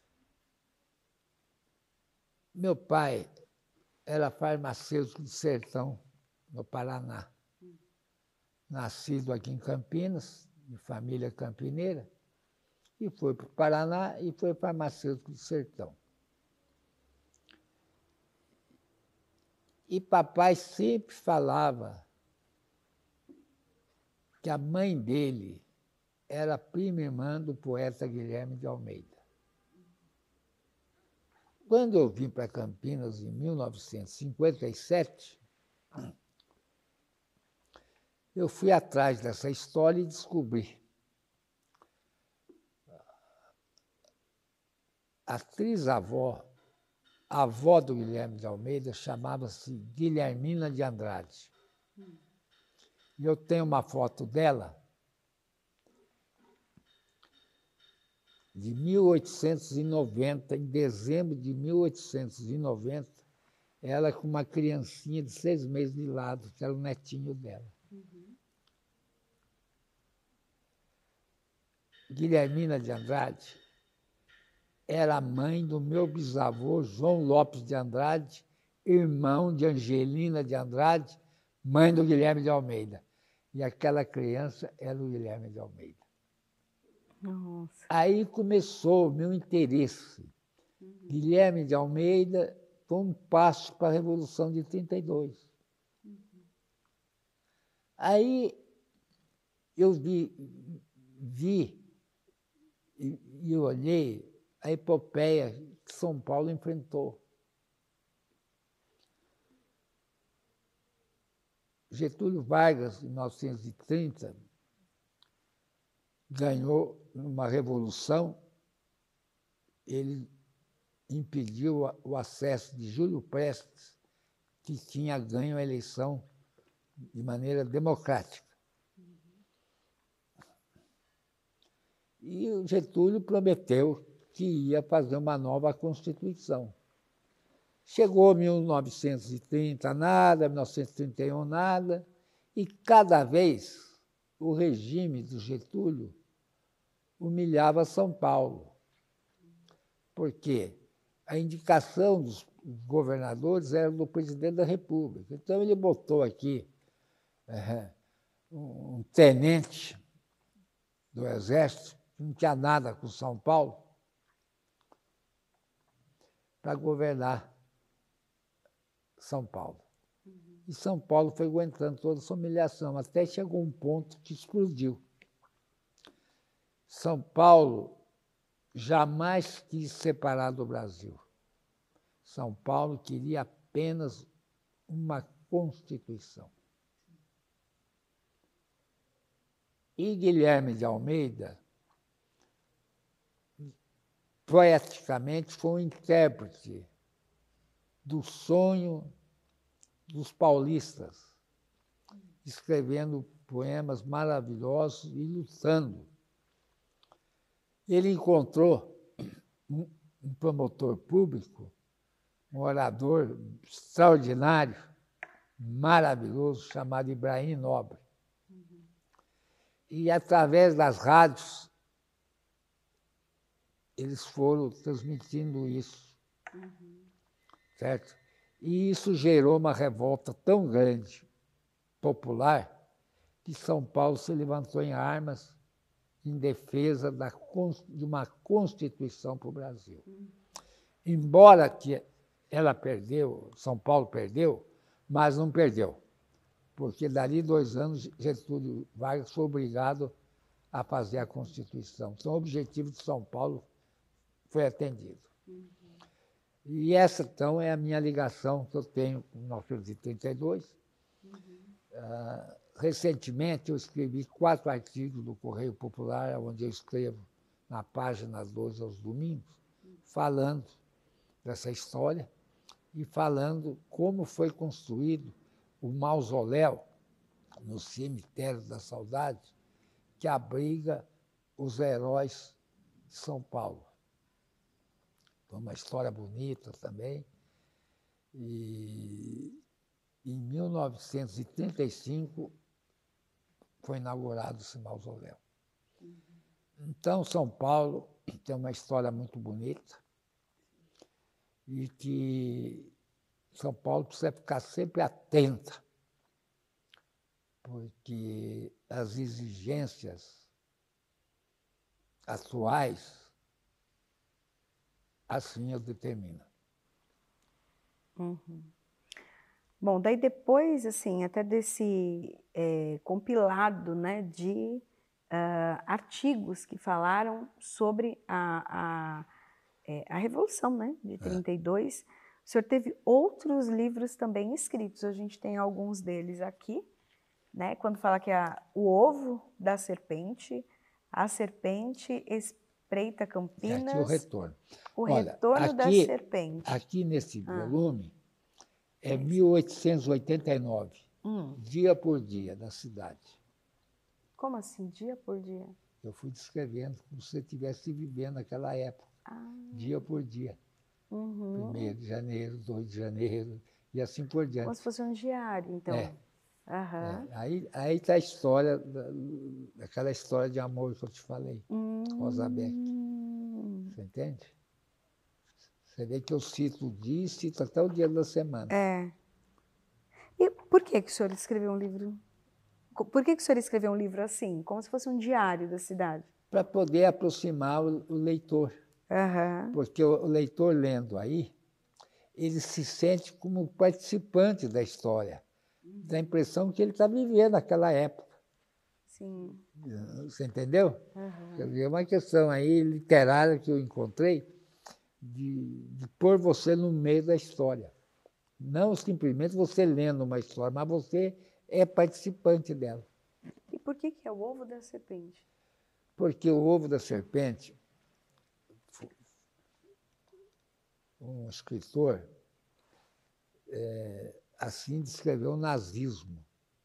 Meu pai era farmacêutico de Sertão, no Paraná. Hum. Nascido aqui em Campinas, de família campineira, e foi para o Paraná e foi farmacêutico de Sertão. E papai sempre falava que a mãe dele era prima irmã do poeta Guilherme de Almeida. Quando eu vim para Campinas, em mil novecentos e cinquenta e sete, eu fui atrás dessa história e descobri. A atriz-avó, a avó do Guilherme de Almeida, chamava-se Guilhermina de Andrade. Hum. E eu tenho uma foto dela de mil oitocentos e noventa, em dezembro de mil oitocentos e noventa, ela com uma criancinha de seis meses de lado, que era o netinho dela. Uhum. Guilhermina de Andrade era a mãe do meu bisavô, João Lopes de Andrade, irmão de Angelina de Andrade, mãe do Guilherme de Almeida. E aquela criança era o Guilherme de Almeida. Nossa. Aí começou o meu interesse. Uhum. Guilherme de Almeida foi um passo para a Revolução de trinta e dois. Uhum. Aí eu vi, vi e, e olhei a epopeia que São Paulo enfrentou. Getúlio Vargas, em mil novecentos e trinta, ganhou uma revolução, ele impediu o acesso de Júlio Prestes, que tinha ganho a eleição de maneira democrática. E o Getúlio prometeu que ia fazer uma nova Constituição. Chegou mil novecentos e trinta, nada, mil novecentos e trinta e um, nada, e cada vez o regime do Getúlio humilhava São Paulo. Por quê? A indicação dos governadores era do presidente da República. Então, ele botou aqui é, um tenente do Exército, que não tinha nada com São Paulo, para governar São Paulo. Uhum. E São Paulo foi aguentando toda essa humilhação, até chegou um ponto que explodiu. São Paulo jamais quis separar do Brasil. São Paulo queria apenas uma Constituição. E Guilherme de Almeida, poeticamente, foi um intérprete do sonho dos paulistas, escrevendo poemas maravilhosos e lutando. Ele encontrou um, um promotor público, um orador extraordinário, maravilhoso, chamado Ibrahim Nobre. Uhum. E, através das rádios, eles foram transmitindo isso. Uhum. Certo? E isso gerou uma revolta tão grande, popular, que São Paulo se levantou em armas em defesa da, de uma Constituição para o Brasil. Uhum. Embora que ela perdeu, São Paulo perdeu, mas não perdeu, porque dali dois anos Getúlio Vargas foi obrigado a fazer a Constituição. Então, o objetivo de São Paulo foi atendido. Uhum. E essa, então, é a minha ligação que eu tenho com mil novecentos e trinta e dois. Uhum. Uh, recentemente, eu escrevi quatro artigos do Correio Popular, onde eu escrevo na página doze aos domingos, falando dessa história e falando como foi construído o mausoléu no Cemitério da Saudade, que abriga os heróis de São Paulo. Foi uma história bonita também. E em mil novecentos e trinta e cinco foi inaugurado esse mausoléu. Então, São Paulo tem uma história muito bonita e que São Paulo precisa ficar sempre atenta, porque as exigências atuais assim eu determino. Uhum. Bom, daí depois, assim, até desse é, compilado, né, de uh, artigos que falaram sobre a, a, é, a Revolução, né, de trinta e dois, é. O senhor teve outros livros também escritos, a gente tem alguns deles aqui, né, quando fala que é o ovo da serpente, a serpente espreita Campinas... É aqui o retorno. O Olha, retorno aqui, da serpente. Aqui nesse ah. volume é mil oitocentos e oitenta e nove, hum. dia por dia, da cidade. Como assim, dia por dia? Eu fui descrevendo como se você estivesse vivendo naquela época, ah. dia por dia. Uhum. primeiro de janeiro, dois de janeiro, e assim por diante. Como se fosse um diário, então. É. Uhum. É. Aí está a história, da, aquela história de amor que eu te falei, hum. Rosa Beck. Você entende? Você vê que eu cito o dia e cito até o dia da semana. É. E por que, que o senhor escreveu um livro? Por que, que o senhor escreveu um livro assim, como se fosse um diário da cidade? para poder aproximar o, o leitor. Uhum. Porque o, o leitor lendo aí, ele se sente como participante da história, dá a impressão que ele está vivendo naquela época. Sim. Você entendeu? Uhum. É uma questão aí literária que eu encontrei de, de pôr você no meio da história. Não simplesmente você lendo uma história, mas você é participante dela. E por que que é o ovo da serpente? Porque o ovo da serpente, um escritor, é, assim descreveu o nazismo.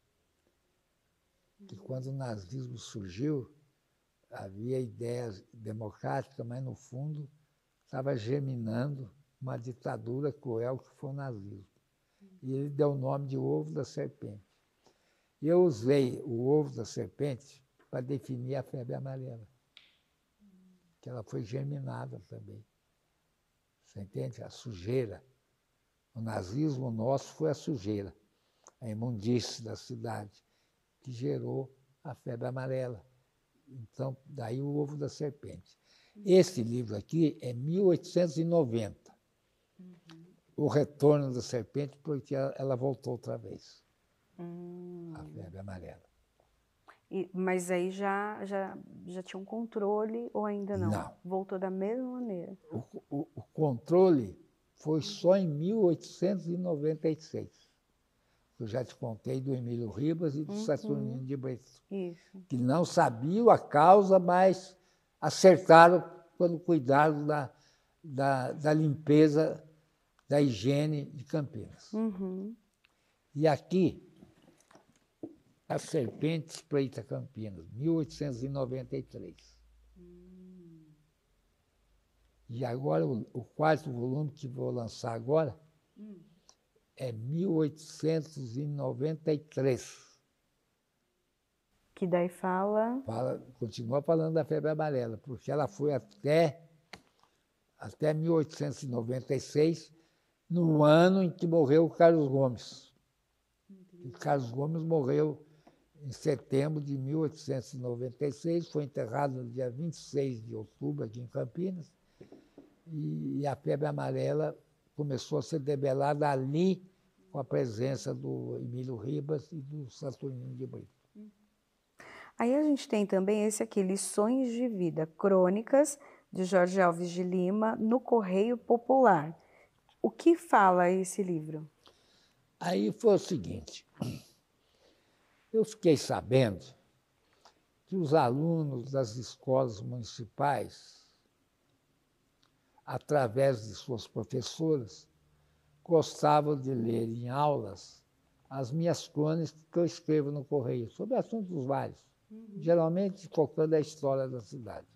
Que quando o nazismo surgiu, havia ideias democráticas, mas no fundo estava germinando uma ditadura cruel que foi o nazismo. E ele deu o nome de ovo da serpente. E eu usei o ovo da serpente para definir a febre amarela, que ela foi germinada também. Você entende? A sujeira. O nazismo nosso foi a sujeira, a imundície da cidade, que gerou a febre amarela. Então, daí o ovo da serpente. Esse livro aqui é mil oitocentos e noventa. Uhum. O retorno da serpente, porque ela voltou outra vez. Hum. A febre amarela. E, mas aí já, já, já tinha um controle ou ainda não? Não. Voltou da mesma maneira? O, o, o controle foi só em mil oitocentos e noventa e seis. Eu já te contei do Emílio Ribas e do uhum. Saturnino de Brito. Isso. Que não sabiam a causa, mas acertaram quando cuidaram da, da, da limpeza, da higiene de Campinas. Uhum. E aqui, a serpente espreita Campinas, mil oitocentos e noventa e três. Hum. E agora, o, o quarto volume que vou lançar agora hum. é mil oitocentos e noventa e três. Que daí fala... fala... Continua falando da febre amarela, porque ela foi até, até mil oitocentos e noventa e seis, no ano em que morreu o Carlos Gomes. E Carlos Gomes morreu em setembro de mil oitocentos e noventa e seis, foi enterrado no dia vinte e seis de outubro, aqui em Campinas, e, e a febre amarela começou a ser debelada ali, com a presença do Emílio Ribas e do Saturnino de Brito. Aí a gente tem também esse aqui, Lições de Vida, Crônicas, de Jorge Alves de Lima, no Correio Popular. O que fala esse livro? Aí foi o seguinte, eu fiquei sabendo que os alunos das escolas municipais, através de suas professoras, gostavam de ler em aulas as minhas crônicas que eu escrevo no Correio, sobre assuntos vários, uhum. geralmente focando a história da cidade.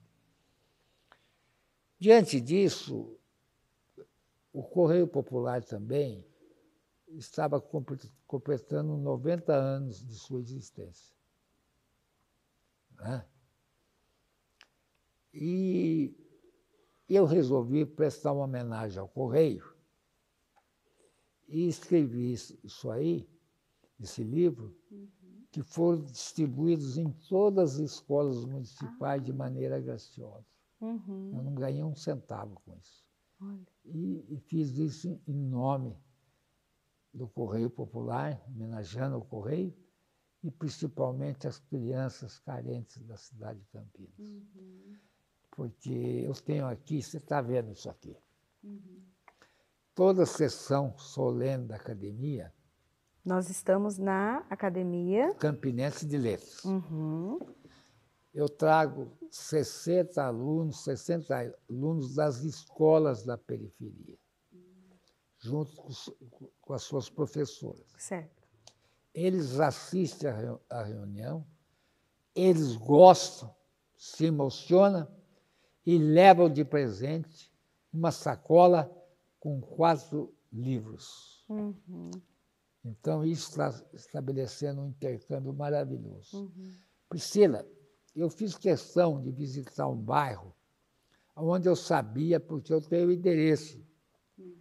Diante disso, o Correio Popular também estava completando noventa anos de sua existência. Né? E eu resolvi prestar uma homenagem ao Correio e escrevi isso aí, esse livro, uhum. que foram distribuídos em todas as escolas municipais ah. de maneira graciosa. Uhum. Eu não ganhei um centavo com isso. E, e fiz isso em nome do Correio Popular, homenageando o Correio, e principalmente as crianças carentes da cidade de Campinas. Uhum. Porque eu tenho aqui, você está vendo isso aqui, uhum. toda sessão solene da academia... Nós estamos na Academia Campinense de Letras. Uhum. Eu trago sessenta alunos, sessenta alunos das escolas da periferia, junto com, com as suas professoras. Certo. Eles assistem à reunião, eles gostam, se emocionam e levam de presente uma sacola com quatro livros. Uhum. Então, isso está estabelecendo um intercâmbio maravilhoso. Uhum. Priscila, eu fiz questão de visitar um bairro onde eu sabia, porque eu tenho o endereço. Uhum.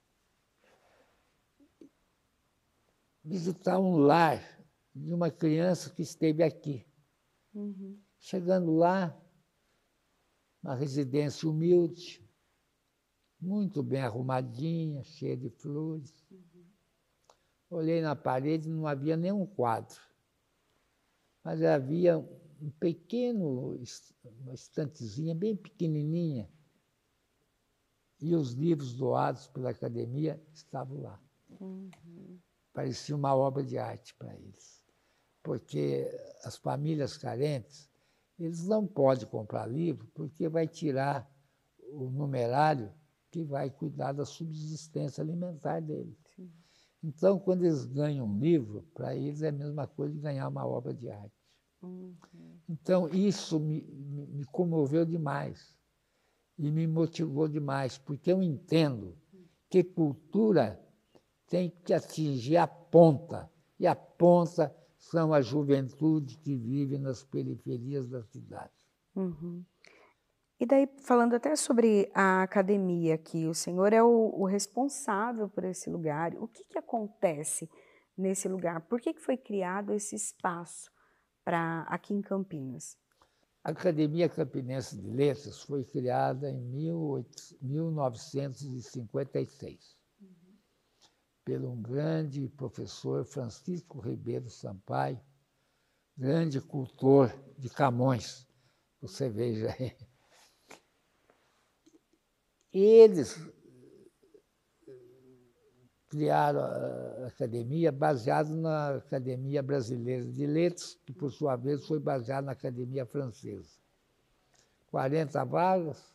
Visitar um lar de uma criança que esteve aqui. Uhum. Chegando lá, uma residência humilde, muito bem arrumadinha, cheia de flores. Uhum. Olhei na parede, não havia nenhum quadro, mas havia um pequeno, uma estantezinha bem pequenininha, e os livros doados pela academia estavam lá. Uhum. Parecia uma obra de arte para eles, porque as famílias carentes, eles não podem comprar livro porque vai tirar o numerário que vai cuidar da subsistência alimentar deles. Sim. Então, quando eles ganham um livro, para eles é a mesma coisa de ganhar uma obra de arte. Uhum. Então, isso me, me, me comoveu demais e me motivou demais, porque eu entendo que cultura tem que atingir a ponta, e a ponta são a juventude que vive nas periferias da cidade. Uhum. E daí, falando até sobre a academia aqui, o senhor é o, o responsável por esse lugar. O que, que acontece nesse lugar? Por que, que foi criado esse espaço pra, aqui em Campinas? A Academia Campinense de Letras foi criada em mil novecentos e cinquenta e seis, uhum, pelo um grande professor, Francisco Ribeiro Sampaio, grande cultor de Camões, você veja aí. Eles criaram a academia baseado na Academia Brasileira de Letras, que, por sua vez, foi baseada na Academia Francesa. quarenta vagas,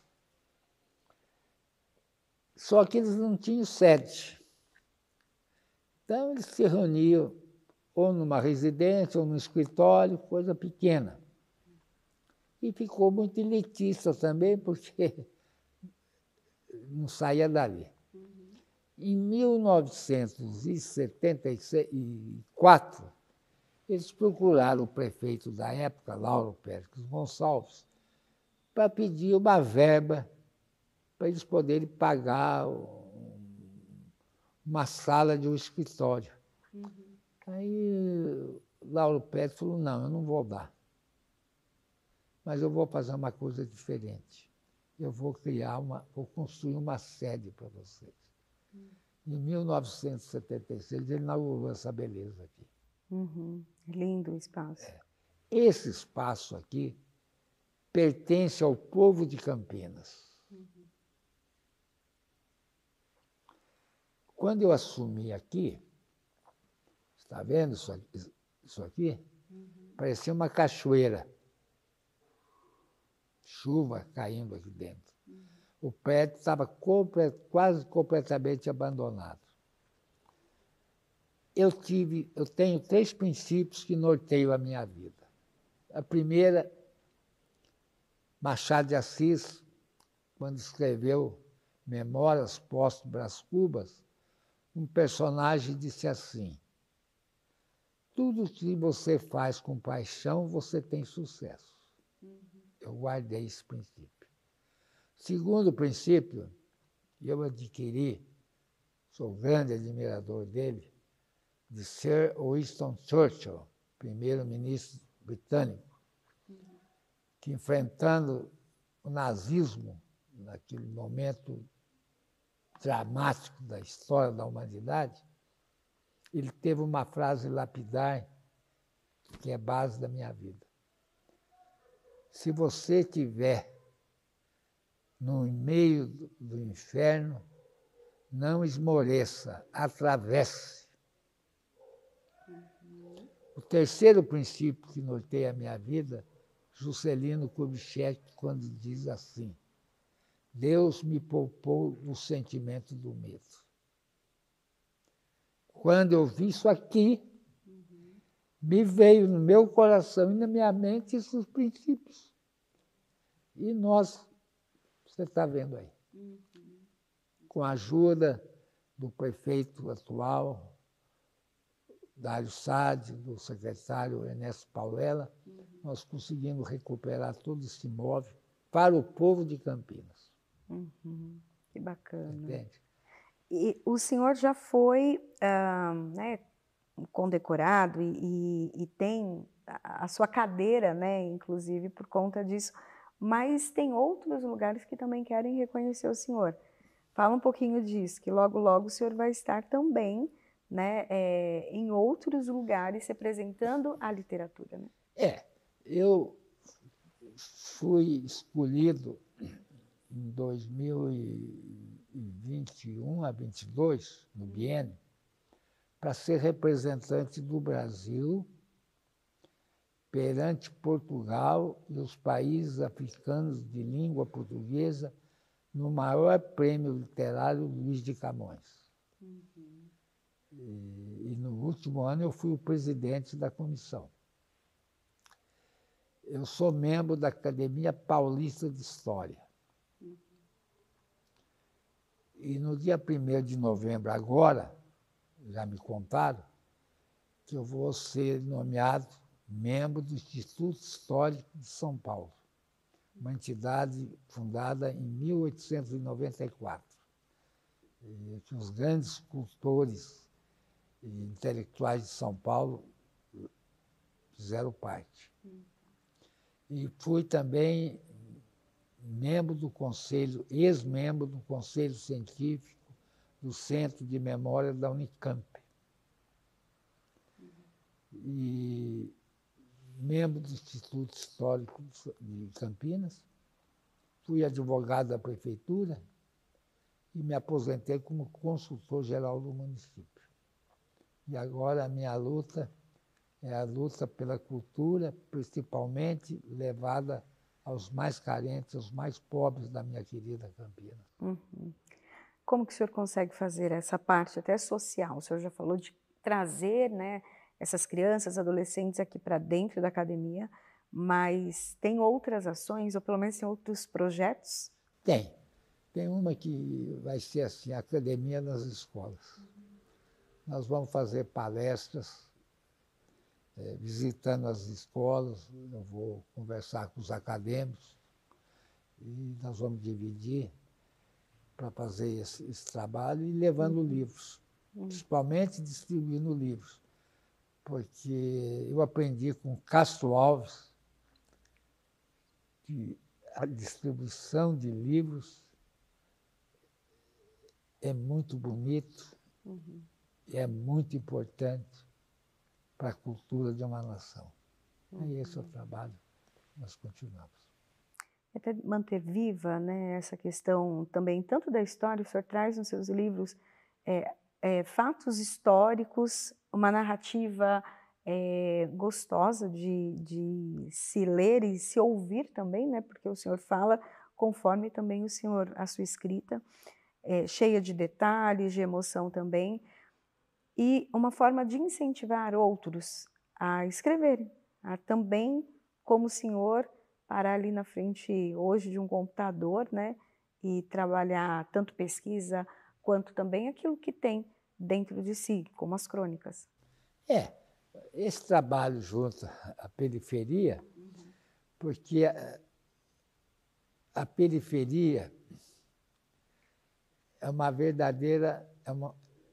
só que eles não tinham sede. Então, eles se reuniam ou numa residência ou num escritório, coisa pequena. E ficou muito elitista também, porque não saía dali. Uhum. Em mil novecentos e setenta e quatro, eles procuraram o prefeito da época, Lauro Pérez Gonçalves, para pedir uma verba para eles poderem pagar uma sala de um escritório. Uhum. Aí Lauro Pérez falou, não, eu não vou dar. Mas eu vou fazer uma coisa diferente. Eu vou criar uma, vou construir uma sede para vocês. Uhum. Em mil novecentos e setenta e seis, ele inaugurou essa beleza aqui. Uhum. Lindo o espaço. É. Esse espaço aqui pertence ao povo de Campinas. Uhum. Quando eu assumi aqui, está vendo isso aqui? Isso aqui? Uhum. Parecia uma cachoeira. Chuva caindo aqui dentro. Uhum. O prédio estava complet, quase completamente abandonado. Eu, tive, eu tenho três princípios que norteiam a minha vida. A primeira, Machado de Assis, quando escreveu Memórias Póstumas Brás Cubas, um personagem disse assim, tudo que você faz com paixão, você tem sucesso. Uhum. Eu guardei esse princípio. Segundo princípio, eu adquiri, sou grande admirador dele, de Sir Winston Churchill, primeiro-ministro britânico, uhum, que, enfrentando o nazismo, naquele momento dramático da história da humanidade, ele teve uma frase lapidar que é base da minha vida. Se você estiver no meio do inferno, não esmoreça, atravesse. Uhum. O terceiro princípio que norteia a minha vida, Juscelino Kubitschek, quando diz assim, Deus me poupou do sentimento do medo. Quando eu vi isso aqui, uhum, me veio no meu coração e na minha mente esses princípios. E nós, você está vendo aí, uhum, com a ajuda do prefeito atual, Dário Sade, do secretário Ernesto Paulela, uhum, nós conseguimos recuperar todo esse imóvel para o povo de Campinas. Uhum, que bacana. Entende? E o senhor já foi ah, né, condecorado e, e, e tem a, a sua cadeira, né, inclusive por conta disso. mas tem outros lugares que também querem reconhecer o senhor. Fala um pouquinho disso, que logo, logo o senhor vai estar também, né, é, em outros lugares representando a literatura. Né? É, eu fui escolhido em dois mil e vinte e um a vinte e dois, no biênio, para ser representante do Brasil perante Portugal e os países africanos de língua portuguesa no maior prêmio literário Luís de Camões. Uhum. E, e no último ano eu fui o presidente da comissão. Eu sou membro da Academia Paulista de História. Uhum. E no dia primeiro de novembro, agora, já me contaram, que eu vou ser nomeado membro do Instituto Histórico de São Paulo, uma entidade fundada em mil oitocentos e noventa e quatro, e que os grandes cultores e intelectuais de São Paulo fizeram parte. E fui também membro do Conselho, ex-membro do Conselho Científico do Centro de Memória da Unicamp. E membro do Instituto Histórico de Campinas, fui advogado da prefeitura e me aposentei como consultor-geral do município. E agora a minha luta é a luta pela cultura, principalmente levada aos mais carentes, aos mais pobres da minha querida Campinas. Uhum. Como que o senhor consegue fazer essa parte até social? O senhor já falou de trazer, né, essas crianças, adolescentes aqui para dentro da academia, mas tem outras ações, ou pelo menos tem outros projetos? Tem. Tem uma que vai ser assim, a academia nas escolas. Uhum. Nós vamos fazer palestras, é, visitando as escolas, eu vou conversar com os acadêmicos e nós vamos dividir para fazer esse, esse trabalho e levando uhum. livros, uhum. principalmente distribuindo livros. Porque eu aprendi com Castro Alves que a distribuição de livros é muito bonito uhum. e é muito importante para a cultura de uma nação. Uhum. E esse é o trabalho que nós continuamos. Até manter viva, né, essa questão também, tanto da história, o senhor traz nos seus livros é, é, fatos históricos, uma narrativa é, gostosa de, de se ler e se ouvir também, né, porque o senhor fala conforme também o senhor, a sua escrita, é, cheia de detalhes, de emoção também, e uma forma de incentivar outros a escreverem, a também, como o senhor, parar ali na frente hoje de um computador, né, e trabalhar tanto pesquisa quanto também aquilo que tem dentro de si, como as crônicas. É, esse trabalho junto à periferia, uhum. porque a, a periferia é uma verdadeira, é uma,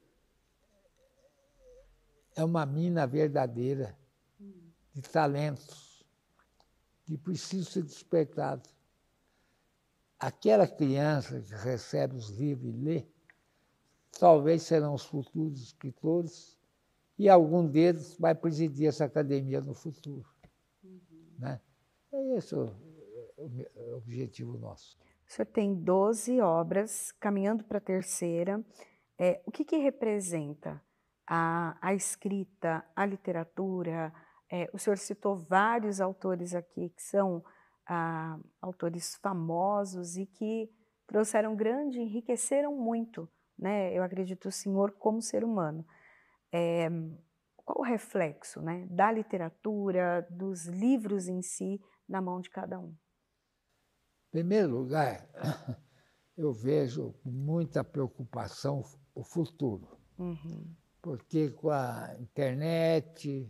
é uma mina verdadeira uhum. de talentos que precisam ser despertados. Aquela criança que recebe os livros e lê, talvez serão os futuros escritores e algum deles vai presidir essa academia no futuro. Uhum. Né? É esse o, o objetivo nosso. O senhor tem doze obras, caminhando para a terceira. É, o que, que representa a, a escrita, a literatura? É, o senhor citou vários autores aqui que são ah, autores famosos e que trouxeram grande, enriqueceram muito, né? Eu acredito o senhor como ser humano. É, qual o reflexo, né, da literatura, dos livros em si, na mão de cada um? Em primeiro lugar, eu vejo com muita preocupação o futuro. Uhum. Porque com a internet,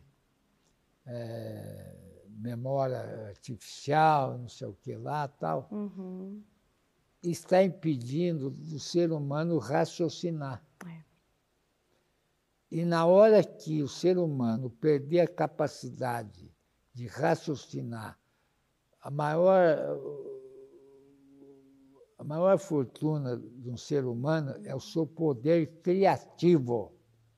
é, memória artificial, não sei o que lá, tal, uhum. está impedindo do ser humano raciocinar. É. E na hora que o ser humano perder a capacidade de raciocinar, a maior maior fortuna de um ser humano é o seu poder criativo.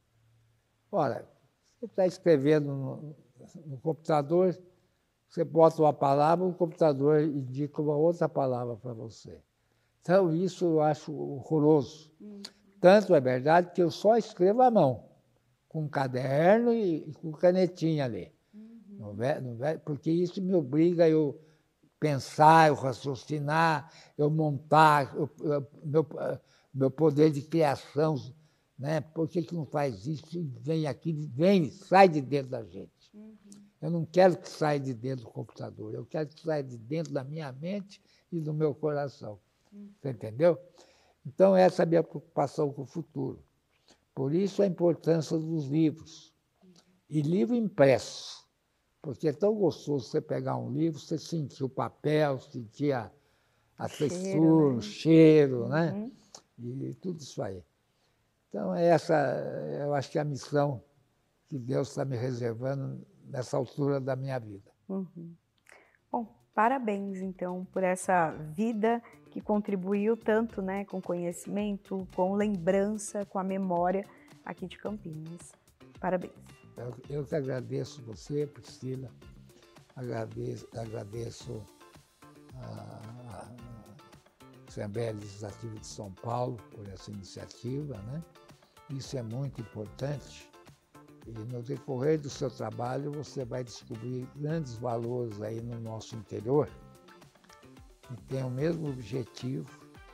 Ora, você está escrevendo no, no computador, você bota uma palavra, o computador indica uma outra palavra para você. Então, isso eu acho horroroso. Uhum. Tanto é verdade que eu só escrevo à mão, com um caderno e, e com canetinha ali. Uhum. Não é, não é, porque isso me obriga a eu pensar, eu raciocinar, eu montar, eu, eu, meu, meu poder de criação, né? Por que que não faz isso? Vem aqui, vem, sai de dentro da gente. Uhum. Eu não quero que saia de dentro do computador, eu quero que saia de dentro da minha mente e do meu coração. Uhum. Você entendeu? Então, essa é a minha preocupação com o futuro. Por isso, a importância dos livros. E livro impresso. Porque é tão gostoso você pegar um livro, você sentir o papel, sentir a, a textura, o cheiro, né? Uhum. E tudo isso aí. Então, essa, eu acho que é a missão que Deus está me reservando nessa altura da minha vida. Uhum. Bom, parabéns, então, por essa vida que contribuiu tanto, né, com conhecimento, com lembrança, com a memória aqui de Campinas. Parabéns. Eu, eu que agradeço você, Priscila, agradeço, agradeço a, a Assembleia Legislativa de São Paulo por essa iniciativa, né? Isso é muito importante e no decorrer do seu trabalho você vai descobrir grandes valores aí no nosso interior que tem o mesmo objetivo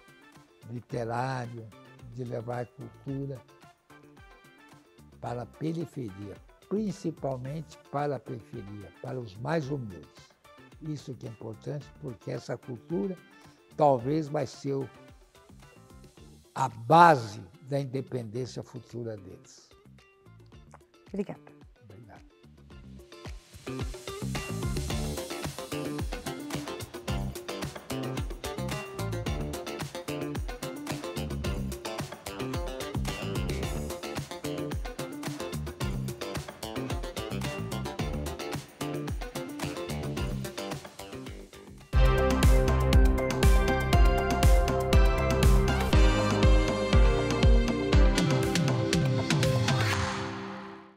literário de levar cultura para a periferia, principalmente para a periferia, para os mais humildes. Isso que é importante, porque essa cultura talvez vai ser a base da independência futura deles. Obrigada. Obrigado.